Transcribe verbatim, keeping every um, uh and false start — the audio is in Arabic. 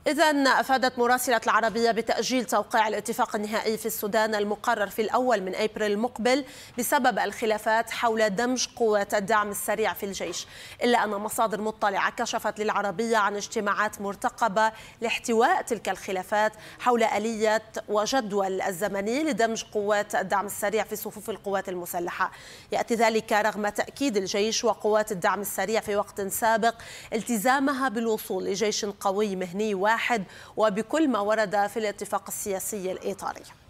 إذن أفادت مراسلة العربية بتأجيل توقيع الاتفاق النهائي في السودان المقرر في الأول من أبريل المقبل بسبب الخلافات حول دمج قوات الدعم السريع في الجيش، إلا أن مصادر مطلعة كشفت للعربية عن اجتماعات مرتقبة لاحتواء تلك الخلافات حول آلية وجدول الزمني لدمج قوات الدعم السريع في صفوف القوات المسلحة. يأتي ذلك رغم تأكيد الجيش وقوات الدعم السريع في وقت سابق التزامها بالوصول لجيش قوي مهني واحد وبكل ما ورد في الاتفاق السياسي الإطاري.